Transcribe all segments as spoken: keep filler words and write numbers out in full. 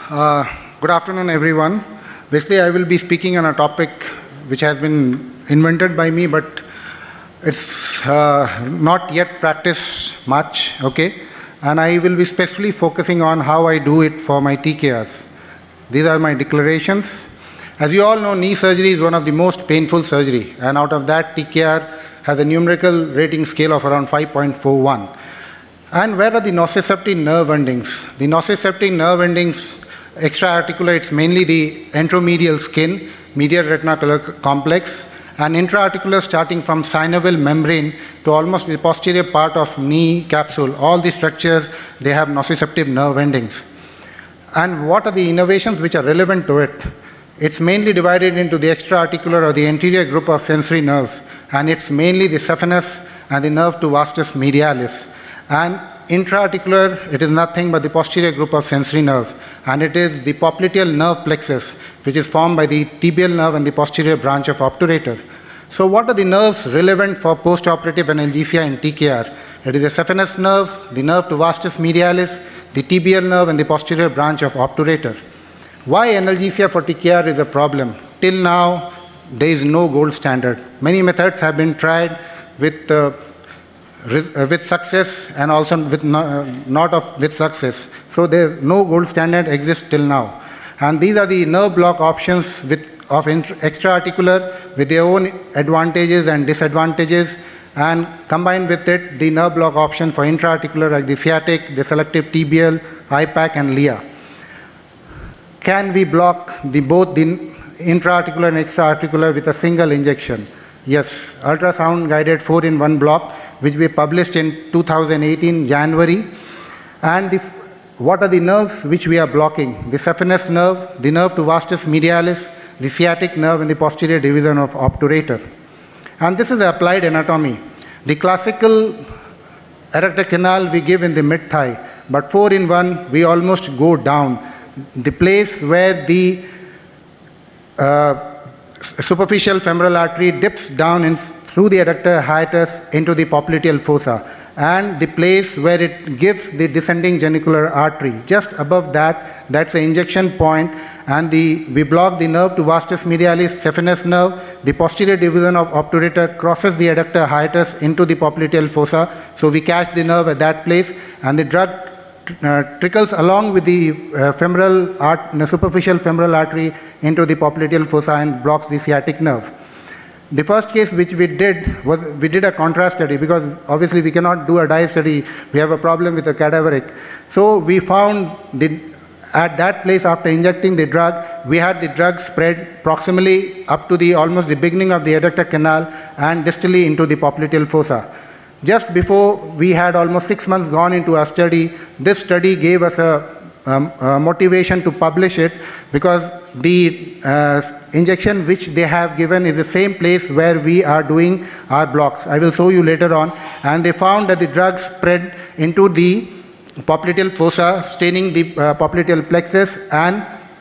Uh, good afternoon, everyone. Basically, I will be speaking on a topic which has been invented by me, but it's uh, not yet practiced much, okay? And I will be specifically focusing on how I do it for my T K Rs. These are my declarations. As you all know, knee surgery is one of the most painful surgery, and out of that, T K R has a numerical rating scale of around five point four one. And where are the nociceptive nerve endings? The nociceptive nerve endings, extra-articular, it's mainly the enteromedial skin, medial reticular complex, and intra-articular starting from synovial membrane to almost the posterior part of knee capsule. All these structures, they have nociceptive nerve endings. And what are the innervations which are relevant to it? It's mainly divided into the extra-articular or the anterior group of sensory nerves, and it's mainly the saphenous and the nerve to vastus medialis. And intra-articular, it is nothing but the posterior group of sensory nerves, and it is the popliteal nerve plexus, which is formed by the tibial nerve and the posterior branch of obturator. So what are the nerves relevant for postoperative analgesia in T K R? It is the saphenous nerve, the nerve to vastus medialis, the tibial nerve, and the posterior branch of obturator. Why analgesia for T K R is a problem? Till now, there is no gold standard. Many methods have been tried with uh, with success and also with not, not of with success. So there no gold standard exists till now. And these are the nerve block options with, of extra-articular with their own advantages and disadvantages, and combined with it the nerve block option for intra-articular like the sciatic, the selective tibial, I PAC and L I A. Can we block the, both the intra-articular and extra-articular with a single injection? Yes, ultrasound guided four in one block, which we published in two thousand eighteen, January. And the, what are the nerves which we are blocking? The saphenous nerve, the nerve to vastus medialis, the sciatic nerve, and the posterior division of obturator. And this is applied anatomy. The classical adductor canal we give in the mid-thigh, but four in one, we almost go down. The place where the uh, superficial femoral artery dips down in, through the adductor hiatus into the popliteal fossa, and the place where it gives the descending genicular artery. Just above that, that's the injection point, and the, we block the nerve to vastus medialis, saphenous nerve. The posterior division of obturator crosses the adductor hiatus into the popliteal fossa, so we catch the nerve at that place, and the drug Uh, trickles along with the uh, femoral art, uh, superficial femoral artery into the popliteal fossa and blocks the sciatic nerve. The first case which we did was we did a contrast study, because obviously we cannot do a dye study. We have a problem with the cadaveric. So we found the, at that place after injecting the drug, we had the drug spread proximally up to the almost the beginning of the adductor canal and distally into the popliteal fossa. Just before we had almost six months gone into our study, this study gave us a, um, a motivation to publish it, because the uh, injection which they have given is the same place where we are doing our blocks. I will show you later on. And they found that the drug spread into the popliteal fossa, staining the uh, popliteal plexus and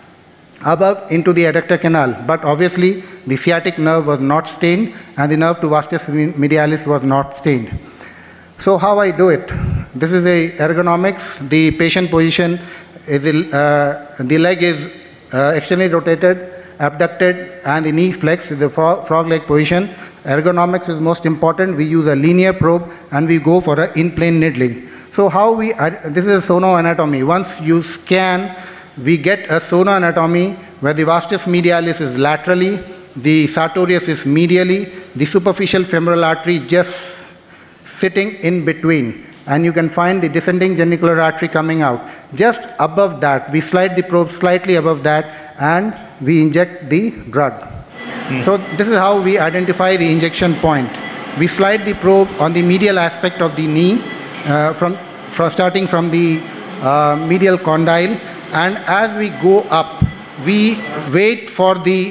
above into the adductor canal. But obviously, the sciatic nerve was not stained, and the nerve to vastus medialis was not stained. So how I do it? This is a ergonomics. The patient position is the, uh, the leg is uh, externally rotated, abducted, and the knee flexed, the fro frog leg position. Ergonomics is most important. We use a linear probe, and we go for an in-plane needling. So how we, uh, this is a sonoanatomy. Once you scan, we get a sonoanatomy where the vastus medialis is laterally, the sartorius is medially, the superficial femoral artery just sitting in between, and you can find the descending genicular artery coming out. Just above that, we slide the probe slightly above that, and we inject the drug. Mm. So this is how we identify the injection point. We slide the probe on the medial aspect of the knee, uh, from, from starting from the uh, medial condyle, and as we go up, we wait for the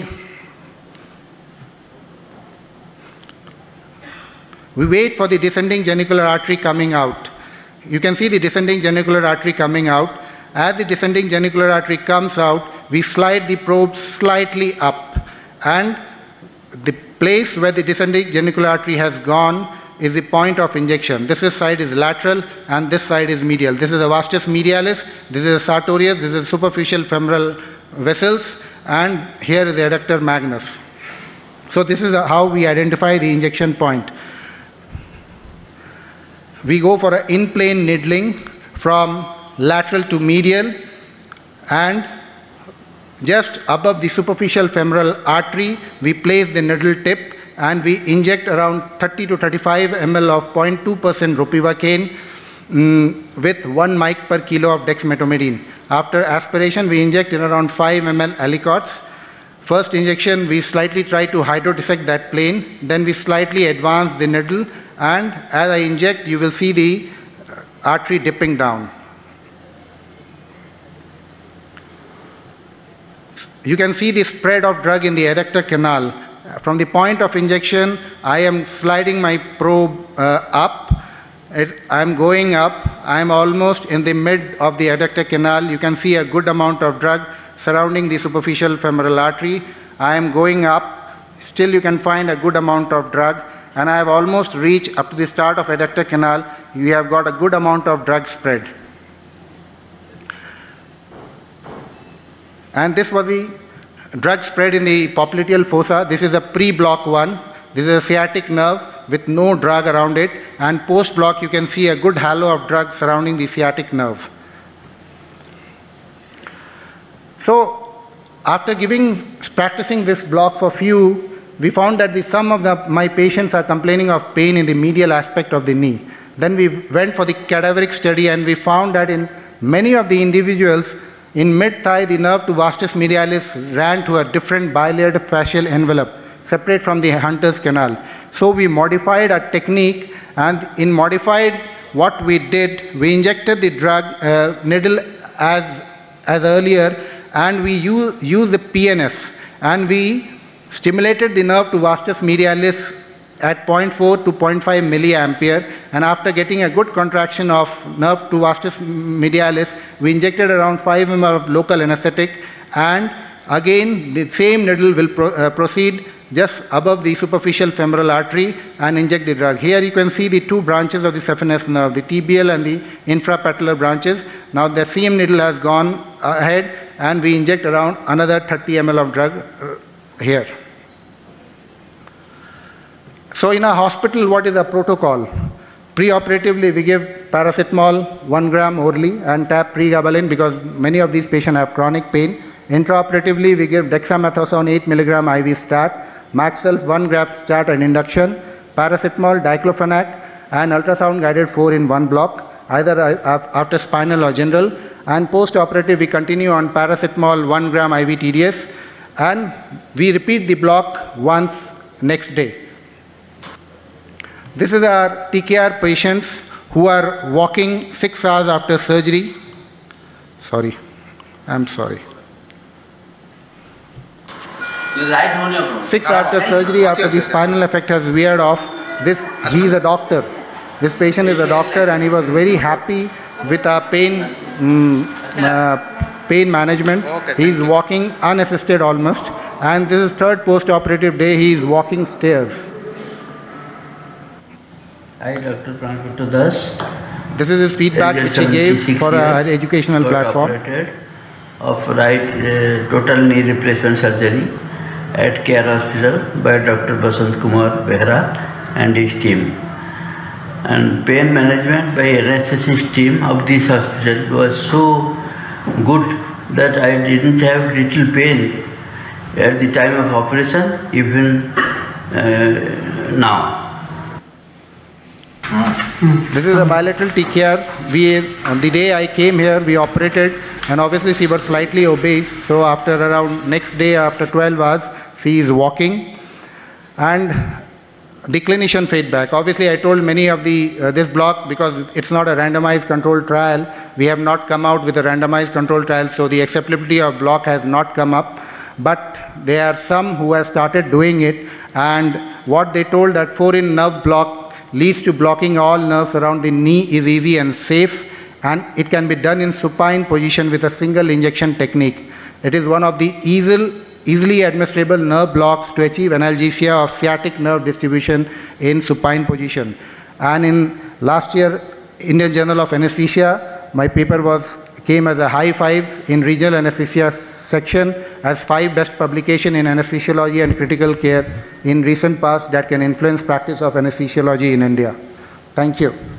we wait for the descending genicular artery coming out. You can see the descending genicular artery coming out. As the descending genicular artery comes out, we slide the probe slightly up, and the place where the descending genicular artery has gone, is the point of injection. This is side is lateral and this side is medial. This is the vastus medialis, this is the sartorius, this is superficial femoral vessels, and here is the adductor magnus. So this is how we identify the injection point. We go for an in-plane needling from lateral to medial, and just above the superficial femoral artery, we place the needle tip and we inject around thirty to thirty-five milliliters of zero point two percent ropivacaine mm, with one mic per kilo of dexmedetomidine. After aspiration, we inject in around five milliliters aliquots. First injection, we slightly try to hydrodissect that plane, then we slightly advance the needle, and as I inject, you will see the artery dipping down. You can see the spread of drug in the adductor canal. From the point of injection, I am sliding my probe uh, up. It, I am going up. I am almost in the mid of the adductor canal. You can see a good amount of drug surrounding the superficial femoral artery. I am going up. Still you can find a good amount of drug. And I have almost reached up to the start of adductor canal. You have got a good amount of drug spread. And this was the drug spread in the popliteal fossa. This is a pre-block one. This is a sciatic nerve with no drug around it. And post-block, you can see a good halo of drug surrounding the sciatic nerve. So, after giving, practicing this block for few, we found that the, some of the, my patients are complaining of pain in the medial aspect of the knee. Then we went for the cadaveric study, and we found that in many of the individuals, in mid-thigh, the nerve to vastus medialis ran to a different bilayered fascial envelope, separate from the Hunter's canal. So we modified our technique, and in modified, what we did, we injected the drug uh, needle as, as earlier, and we use, use the P N S, and we stimulated the nerve to vastus medialis at zero point four to zero point five milliampere, and after getting a good contraction of nerve to vastus medialis, we injected around five milliliters of local anesthetic, and again the same needle will pro uh, proceed just above the superficial femoral artery and inject the drug. Here you can see the two branches of the saphenous nerve, the tibial and the infrapatellar branches. Now the same needle has gone ahead, and we inject around another thirty milliliters of drug here. So in a hospital, what is a protocol? Pre-operatively, we give paracetamol one gram orally and tap pregabalin because many of these patients have chronic pain. Intraoperatively, we give dexamethasone eight milligram I V stat, Maxelf one gram stat and induction, paracetamol, diclofenac, and ultrasound guided four in one block, either after spinal or general. And post-operative, we continue on paracetamol one gram I V T D S, and we repeat the block once next day. This is our T K R patients who are walking six hours after surgery. Sorry, I'm sorry. Six after surgery, after the spinal effect has weared off, this, he is a doctor. This patient is a doctor, and he was very happy with our pain, um, uh, pain management. He is walking unassisted almost, and this is third post-operative day, he is walking stairs. I, Doctor Prankuta Das. This is his feedback which he gave for an educational platform. Of right uh, total knee replacement surgery at Care Hospital by Doctor Basant Kumar Behra and his team. And pain management by anesthetist team of this hospital was so good that I didn't have little pain at the time of operation, even uh, now. This is a bilateral T K R. We, on the day I came here, we operated, and obviously she was slightly obese. So after around next day, after twelve hours, she is walking. And the clinician feedback. Obviously, I told many of the uh, this block, because it's not a randomized controlled trial. We have not come out with a randomized controlled trial, so the acceptability of block has not come up. But there are some who have started doing it, and what they told that four-in nerve block leads to blocking all nerves around the knee is easy and safe, and it can be done in supine position with a single injection technique. It is one of the easy, easily administrable nerve blocks to achieve analgesia of sciatic nerve distribution in supine position. And in last year, Indian Journal of Anesthesia, my paper was came as a high fives in regional anesthesia section as five best publication in anesthesiology and critical care in recent past that can influence practice of anesthesiology in India. Thank you.